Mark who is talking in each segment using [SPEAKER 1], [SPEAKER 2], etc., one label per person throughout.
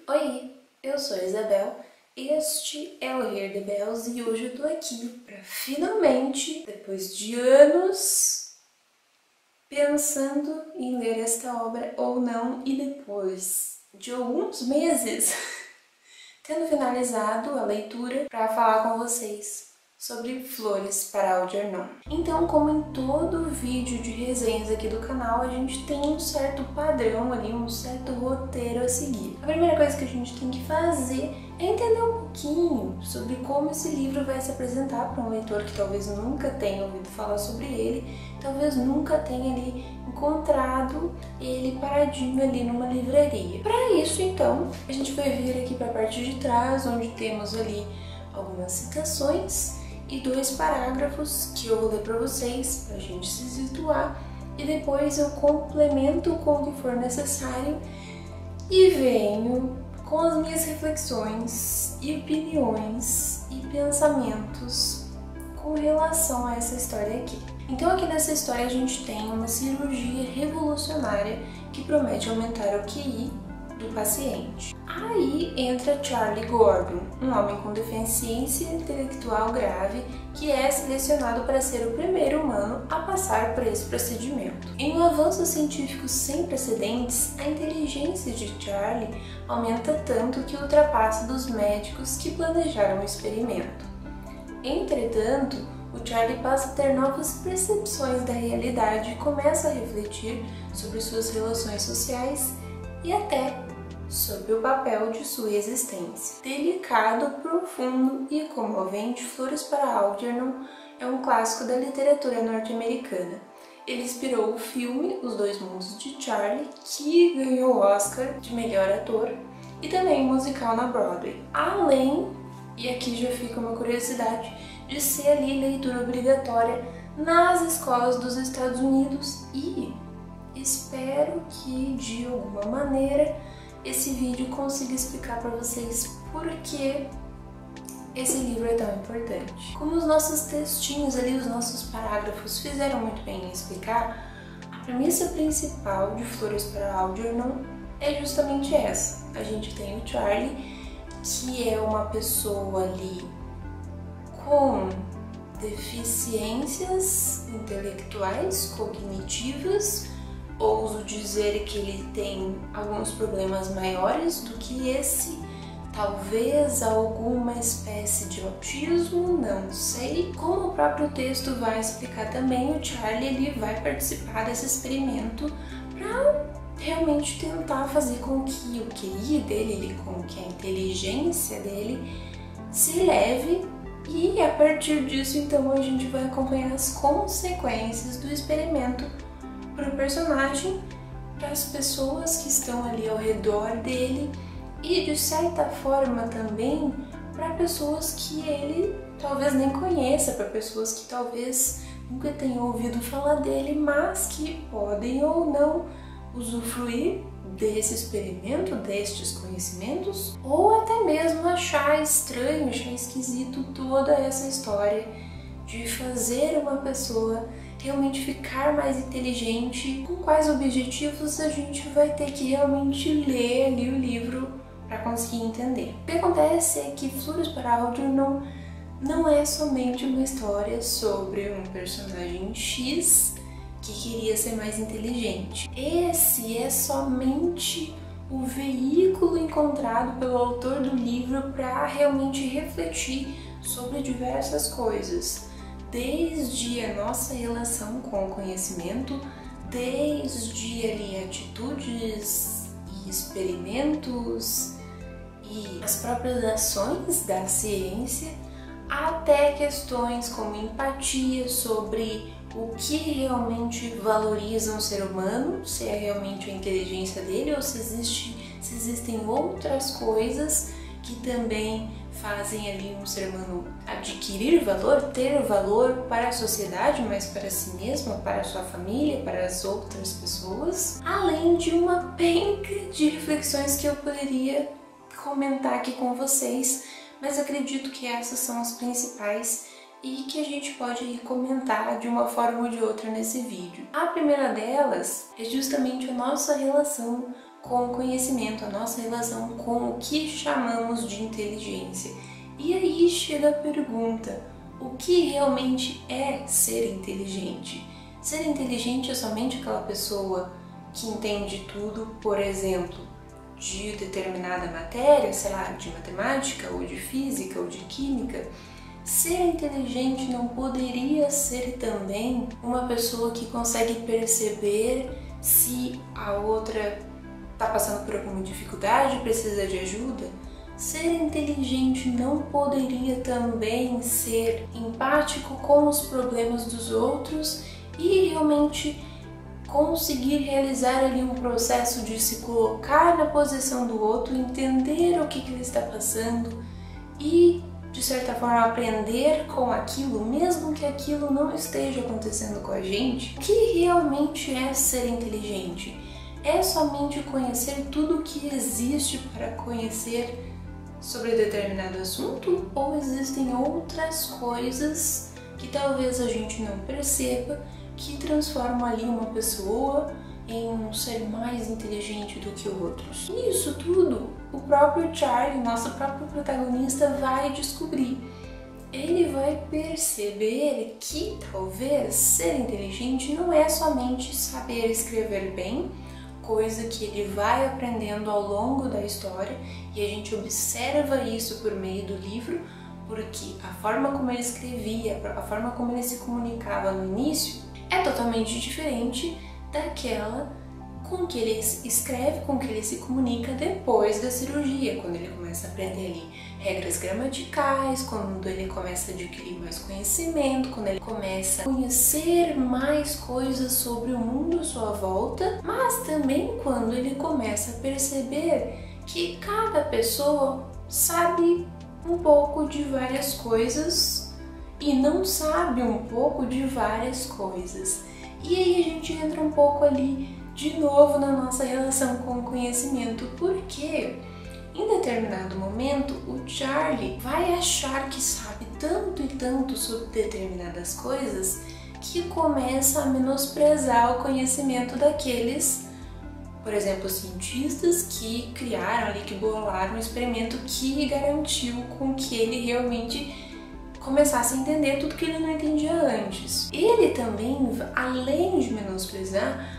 [SPEAKER 1] Oi, eu sou a Isabel, este é o Hear the Bells e hoje eu tô aqui para finalmente, depois de anos pensando em ler esta obra ou não, e depois de alguns meses tendo finalizado a leitura, para falar com vocês sobre Flores para Algernon. Então, como em todo vídeo de resenhas aqui do canal, a gente tem um certo padrão ali, um certo roteiro a seguir. A primeira coisa que a gente tem que fazer é entender um pouquinho sobre como esse livro vai se apresentar para um leitor que talvez nunca tenha ouvido falar sobre ele, talvez nunca tenha ali encontrado ele paradinho ali numa livraria. Para isso, então, a gente vai vir aqui para a parte de trás, onde temos ali algumas citações e 2 parágrafos que eu vou ler para vocês, para a gente se situar, e depois eu complemento com o que for necessário e venho com as minhas reflexões e opiniões e pensamentos com relação a essa história aqui. Então aqui nessa história a gente tem uma cirurgia revolucionária que promete aumentar o QI do paciente. Aí entra Charlie Gordon, um homem com deficiência intelectual grave que é selecionado para ser o primeiro humano a passar por esse procedimento. Em um avanço científico sem precedentes, a inteligência de Charlie aumenta tanto que ultrapassa dos médicos que planejaram o experimento. Entretanto, o Charlie passa a ter novas percepções da realidade e começa a refletir sobre suas relações sociais e até sobre o papel de sua existência. Delicado, profundo e comovente, Flores para Algernon é um clássico da literatura norte-americana. Ele inspirou o filme Os Dois Mundos de Charlie, que ganhou o Oscar de melhor ator, e também um musical na Broadway. Além, e aqui já fica uma curiosidade, de ser ali leitura obrigatória nas escolas dos Estados Unidos, e espero que de alguma maneira esse vídeo consiga explicar para vocês por que esse livro é tão importante. Como os nossos textinhos ali, os nossos parágrafos fizeram muito bem em explicar, a premissa principal de Flores para Algernon é justamente essa. A gente tem o Charlie, que é uma pessoa ali com deficiências intelectuais, cognitivas. Ouso dizer que ele tem alguns problemas maiores do que esse, talvez alguma espécie de autismo, não sei. Como o próprio texto vai explicar também, o Charlie ele vai participar desse experimento para realmente tentar fazer com que o QI dele, com que a inteligência dele se eleve, e a partir disso então a gente vai acompanhar as consequências do experimento para o personagem, para as pessoas que estão ali ao redor dele e de certa forma também para pessoas que ele talvez nem conheça, para pessoas que talvez nunca tenham ouvido falar dele, mas que podem ou não usufruir desse experimento, destes conhecimentos, ou até mesmo achar estranho, achar esquisito toda essa história de fazer uma pessoa realmente ficar mais inteligente. Com quais objetivos a gente vai ter que realmente ler ali o livro para conseguir entender. O que acontece é que Flores para Algernon não é somente uma história sobre um personagem X que queria ser mais inteligente. Esse é somente o veículo encontrado pelo autor do livro para realmente refletir sobre diversas coisas. Desde a nossa relação com o conhecimento, desde ali atitudes e experimentos e as próprias ações da ciência, até questões como empatia sobre o que realmente valoriza um ser humano, se é realmente a inteligência dele ou se existem outras coisas que também fazem ali um ser humano adquirir valor, ter valor para a sociedade, mas para si mesmo, para a sua família, para as outras pessoas, além de uma penca de reflexões que eu poderia comentar aqui com vocês, mas acredito que essas são as principais e que a gente pode comentar de uma forma ou de outra nesse vídeo. A primeira delas é justamente a nossa relação com o conhecimento, a nossa relação com o que chamamos de inteligência. E aí chega a pergunta: o que realmente é ser inteligente? Ser inteligente é somente aquela pessoa que entende tudo, por exemplo, de determinada matéria, sei lá, de matemática, ou de física, ou de química? Ser inteligente não poderia ser também uma pessoa que consegue perceber se a outra está passando por alguma dificuldade, precisa de ajuda? Ser inteligente não poderia também ser empático com os problemas dos outros e realmente conseguir realizar ali um processo de se colocar na posição do outro, entender o que ele está passando e, de certa forma, aprender com aquilo, mesmo que aquilo não esteja acontecendo com a gente? O que realmente é ser inteligente? É somente conhecer tudo o que existe para conhecer sobre determinado assunto? Ou existem outras coisas que talvez a gente não perceba, que transformam ali uma pessoa em um ser mais inteligente do que outros? E isso tudo o próprio Charlie, nosso próprio protagonista, vai descobrir. Ele vai perceber que talvez ser inteligente não é somente saber escrever bem, coisa que ele vai aprendendo ao longo da história, e a gente observa isso por meio do livro, porque a forma como ele escrevia, a forma como ele se comunicava no início é totalmente diferente daquela com que ele escreve, com que ele se comunica depois da cirurgia, quando ele começa a aprender ali regras gramaticais, quando ele começa a adquirir mais conhecimento, quando ele começa a conhecer mais coisas sobre o mundo à sua volta, mas também quando ele começa a perceber que cada pessoa sabe um pouco de várias coisas e não sabe um pouco de várias coisas. E aí a gente entra um pouco ali de novo na nossa relação com o conhecimento, porque em determinado momento o Charlie vai achar que sabe tanto e tanto sobre determinadas coisas que começa a menosprezar o conhecimento daqueles, por exemplo, cientistas que criaram ali, que bolaram um experimento que garantiu com que ele realmente começasse a entender tudo que ele não entendia antes. Ele também, além de menosprezar,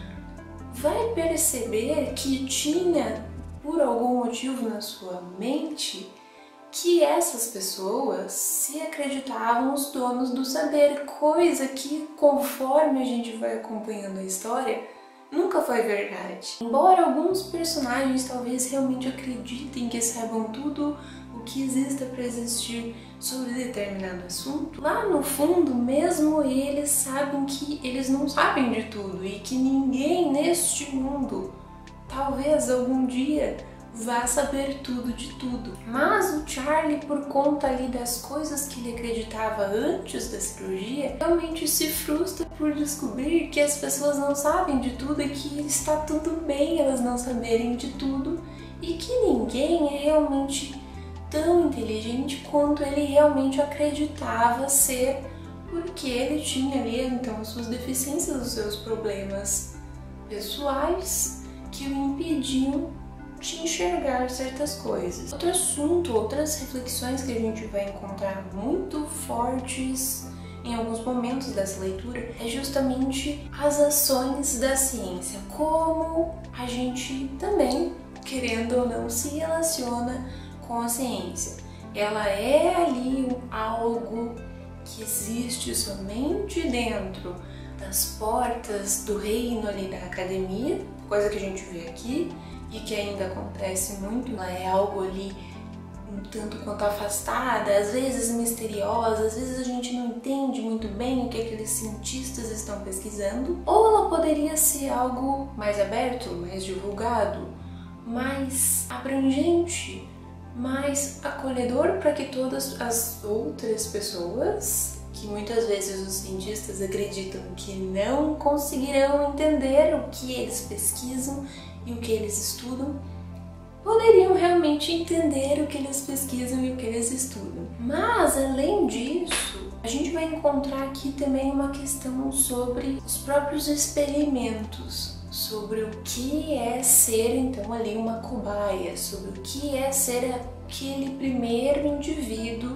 [SPEAKER 1] vai perceber que tinha, por algum motivo na sua mente, que essas pessoas se acreditavam os donos do saber, coisa que, conforme a gente vai acompanhando a história, nunca foi verdade. Embora alguns personagens talvez realmente acreditem que saibam tudo o que exista para existir sobre determinado assunto, lá no fundo, mesmo eles sabem que eles não sabem de tudo e que ninguém neste mundo, talvez algum dia, vá saber tudo de tudo. Mas o Charlie, por conta ali das coisas que ele acreditava antes da cirurgia, realmente se frustra por descobrir que as pessoas não sabem de tudo e que está tudo bem elas não saberem de tudo e que ninguém é realmente tão inteligente quanto ele realmente acreditava ser, porque ele tinha ali então as suas deficiências, os seus problemas pessoais que o impediam de enxergar certas coisas. Outro assunto, outras reflexões que a gente vai encontrar muito fortes em alguns momentos dessa leitura é justamente as ações da ciência, como a gente também, querendo ou não, se relaciona com a ciência. Ela é ali algo que existe somente dentro das portas do reino ali da academia, coisa que a gente vê aqui e que ainda acontece muito. Ela é algo ali um tanto quanto afastada, às vezes misteriosa, às vezes a gente não entende muito bem o que aqueles cientistas estão pesquisando, ou ela poderia ser algo mais aberto, mais divulgado, mais abrangente, mais acolhedor para que todas as outras pessoas, que muitas vezes os cientistas acreditam que não conseguirão entender o que eles pesquisam e o que eles estudam, poderiam realmente entender o que eles pesquisam e o que eles estudam. Mas, além disso, a gente vai encontrar aqui também uma questão sobre os próprios experimentos, sobre o que é ser então ali uma cobaia, sobre o que é ser aquele primeiro indivíduo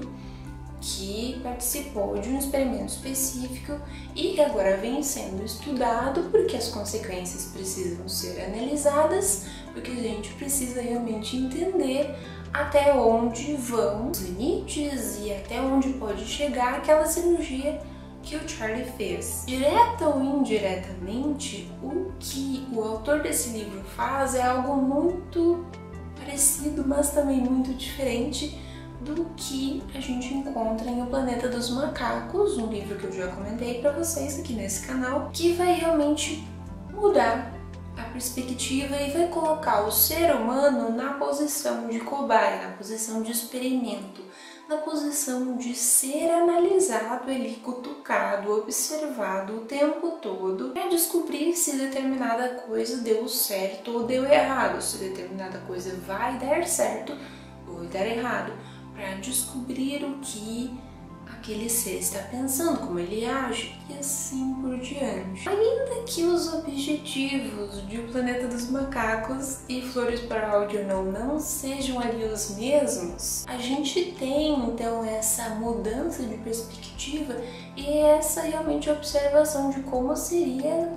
[SPEAKER 1] que participou de um experimento específico e que agora vem sendo estudado porque as consequências precisam ser analisadas, porque a gente precisa realmente entender até onde vão os limites e até onde pode chegar aquela cirurgia que o Charlie fez. Direta ou indiretamente, o que o autor desse livro faz é algo muito parecido, mas também muito diferente do que a gente encontra em O Planeta dos Macacos, um livro que eu já comentei para vocês aqui nesse canal, que vai realmente mudar a perspectiva e vai colocar o ser humano na posição de cobaia, na posição de experimento, na posição de ser analisado, ali cutucado, observado o tempo todo para descobrir se determinada coisa deu certo ou deu errado, se determinada coisa vai dar certo ou vai dar errado, para descobrir o que aquele ser está pensando, como ele age e assim por diante. Ainda que os objetivos de O Planeta dos Macacos e Flores para Algernon não sejam ali os mesmos, a gente tem então essa mudança de perspectiva e essa realmente observação de como seria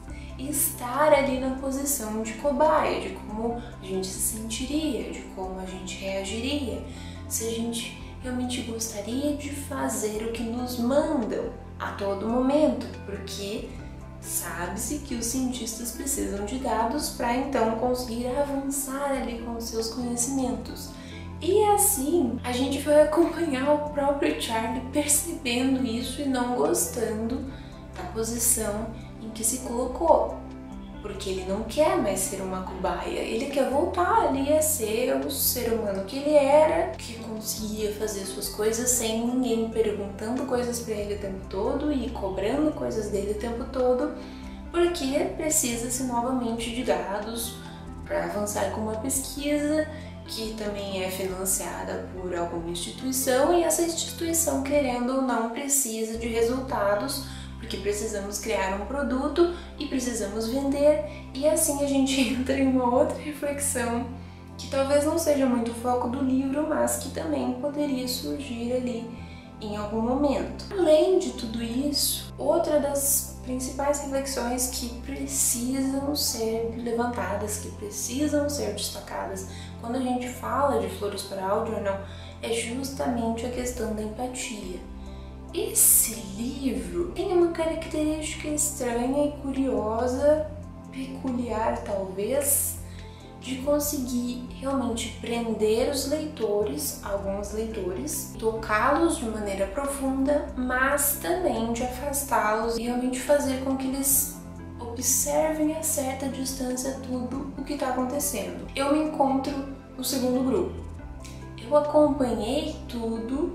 [SPEAKER 1] estar ali na posição de cobaia, de como a gente se sentiria, de como a gente reagiria, se a gente realmente gostaria de fazer o que nos mandam a todo momento, porque sabe-se que os cientistas precisam de dados para então conseguir avançar ali com os seus conhecimentos. E assim, a gente vai acompanhar o próprio Charlie percebendo isso e não gostando da posição em que se colocou. Porque ele não quer mais ser uma cobaia, ele quer voltar ali a ser o ser humano que ele era, que conseguia fazer suas coisas sem ninguém perguntando coisas para ele o tempo todo e cobrando coisas dele o tempo todo, porque precisa-se novamente de dados para avançar com uma pesquisa que também é financiada por alguma instituição e essa instituição, querendo ou não, precisa de resultados, porque precisamos criar um produto e precisamos vender, e assim a gente entra em uma outra reflexão que talvez não seja muito o foco do livro, mas que também poderia surgir ali em algum momento. Além de tudo isso, outra das principais reflexões que precisam ser levantadas, que precisam ser destacadas quando a gente fala de Flores para Algernon é justamente a questão da empatia. Esse livro tem uma característica estranha e curiosa, peculiar talvez, de conseguir realmente prender os leitores, alguns leitores, tocá-los de maneira profunda, mas também de afastá-los e realmente fazer com que eles observem a certa distância tudo o que está acontecendo. Eu me encontro no segundo grupo. Eu acompanhei tudo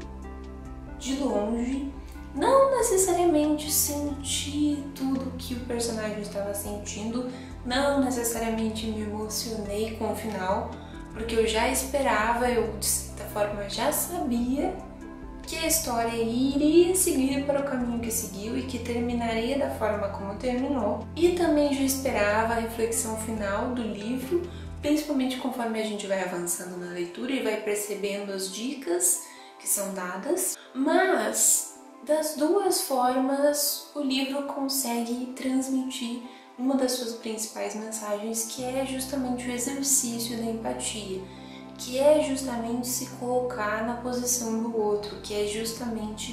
[SPEAKER 1] de longe, não necessariamente senti tudo que o personagem estava sentindo, não necessariamente me emocionei com o final, porque eu já esperava, eu de certa forma já sabia que a história iria seguir para o caminho que seguiu e que terminaria da forma como terminou, e também já esperava a reflexão final do livro, principalmente conforme a gente vai avançando na leitura e vai percebendo as dicas que são dadas, mas das duas formas o livro consegue transmitir uma das suas principais mensagens, que é justamente o exercício da empatia, que é justamente se colocar na posição do outro, que é justamente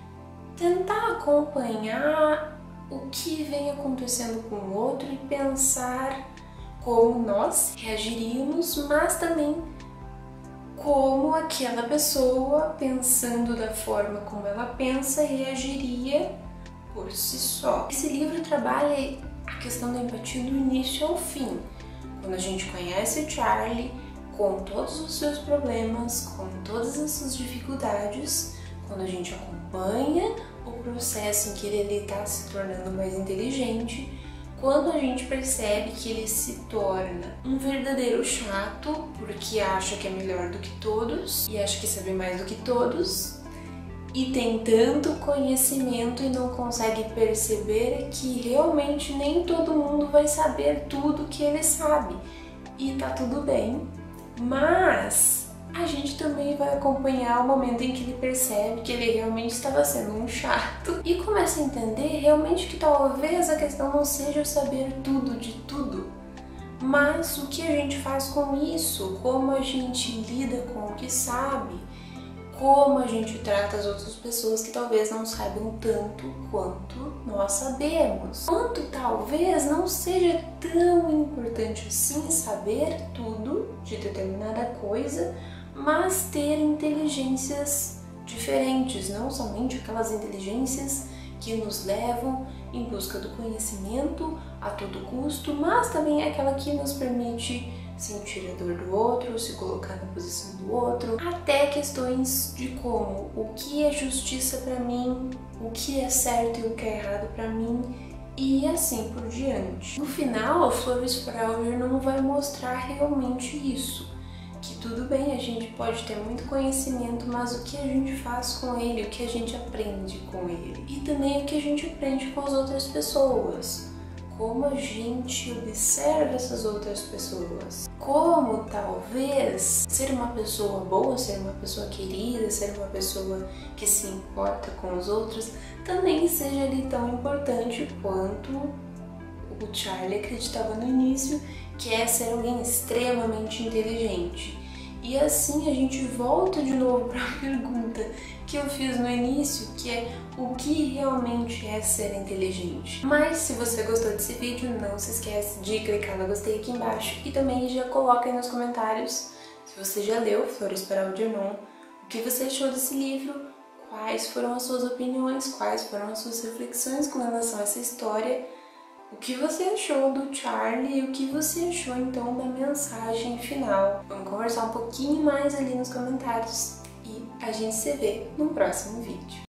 [SPEAKER 1] tentar acompanhar o que vem acontecendo com o outro e pensar como nós reagiríamos, mas também como aquela pessoa, pensando da forma como ela pensa, reagiria por si só. Esse livro trabalha a questão da empatia do início ao fim. Quando a gente conhece o Charlie, com todos os seus problemas, com todas as suas dificuldades, quando a gente acompanha o processo em que ele está se tornando mais inteligente, quando a gente percebe que ele se torna um verdadeiro chato, porque acha que é melhor do que todos e acha que sabe mais do que todos, e tem tanto conhecimento e não consegue perceber que realmente nem todo mundo vai saber tudo que ele sabe. E tá tudo bem, mas a gente também vai acompanhar o momento em que ele percebe que ele realmente estava sendo um chato e começa a entender realmente que talvez a questão não seja saber tudo de tudo, mas o que a gente faz com isso, como a gente lida com o que sabe, como a gente trata as outras pessoas que talvez não saibam tanto quanto nós sabemos. Quanto talvez não seja tão importante assim saber tudo de determinada coisa, mas ter inteligências diferentes, não somente aquelas inteligências que nos levam em busca do conhecimento a todo custo, mas também aquela que nos permite sentir a dor do outro, se colocar na posição do outro, até questões de como o que é justiça para mim, o que é certo e o que é errado para mim e assim por diante. No final, Flores para Alger não vai mostrar realmente isso, que tudo bem, a gente pode ter muito conhecimento, mas o que a gente faz com ele, o que a gente aprende com ele e também o que a gente aprende com as outras pessoas. Como a gente observa essas outras pessoas, como talvez ser uma pessoa boa, ser uma pessoa querida, ser uma pessoa que se importa com os outros também seja ali tão importante quanto o Charlie acreditava no início, que é ser alguém extremamente inteligente. E assim a gente volta de novo para a pergunta que eu fiz no início, que é o que realmente é ser inteligente. Mas se você gostou desse vídeo, não se esquece de clicar no gostei aqui embaixo e também já coloca aí nos comentários se você já leu Flores para Algernon, o que você achou desse livro, quais foram as suas opiniões, quais foram as suas reflexões com relação a essa história, o que você achou do Charlie e o que você achou então da mensagem final. Vamos conversar um pouquinho mais ali nos comentários e a gente se vê no próximo vídeo.